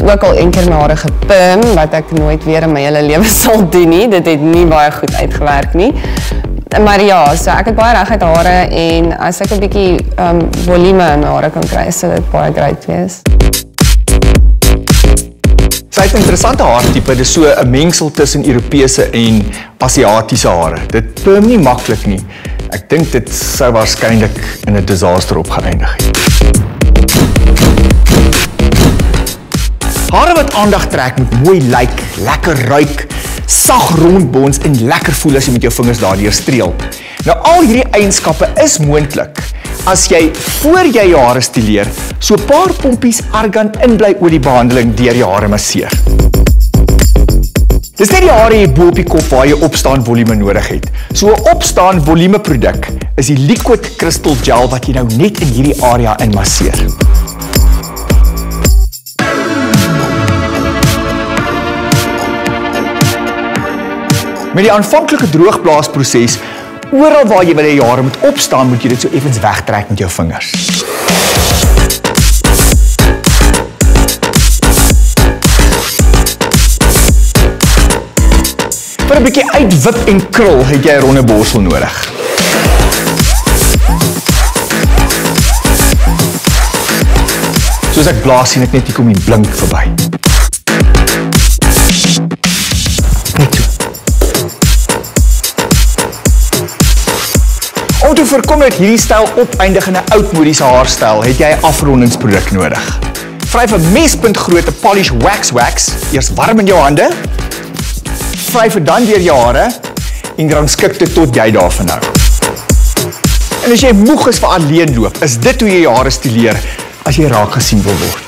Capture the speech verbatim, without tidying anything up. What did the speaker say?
ook al een keer my hare gepim, wat ek nooit weer in my hele lewe sal doen nie. Dit het nie baie goed uitgewerk nie. Maar ja, so ek het baie reguit hare en as ek 'n bietjie um, volume in my hare kan kry, sal dit baie great wees. Sy het 'n interessante haartipe, dis so 'n mengsel tussen Europese en Asiatiese hare. Dit perm nie maklik nie. Ek dink dit sou waarskynlik in 'n disaster opgeëindig het. Hare wat aandag trek moet mooi lyk, lekker ruik, sag rondbons en lekker voel as jy met jou vingers daardeur streel. Nou al hierdie eienskappe is moontlik as jy voor jy jou hare stileer, so 'n paar pompies argan inbly oliebehandeling deur jou hare masseer. Dis net die hare hier bo op die kop waar jy opstaan volume nodig het. So 'n opstaan volume produk is die Liquid Crystal Gel wat jy nou net in hierdie area in masseer. Met die aanvanklike droogblaasproses, oral waar jy wil hê jou hare moet opstaan, moet jy dit so effens wegtrek met jou vingers. Vir 'n bietjie uitwip en krul het jy 'n ronde borsel nodig. Soos ek blaas sien ek net hier kom die blink verby. Net so. Om te voorkom dat hierdie styl opeindig in 'n oudmodiese haarstyl, het jy 'n afrondingsproduk nodig. Vryf 'n mespunt grootte polish wax wax, eers warm in jou hande, vryf dit dan deur jou hare en rangskik dit tot jy daarvan hou. En as jy moeg is vir alleen loop, is dit hoe jy jou hare stileer as jy raak gesien wil word.